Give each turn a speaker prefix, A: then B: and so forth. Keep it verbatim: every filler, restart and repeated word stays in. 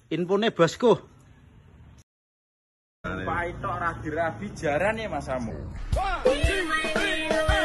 A: Infone bosku.
B: Pak itu rabi-rabi jaran ya Mas Amu.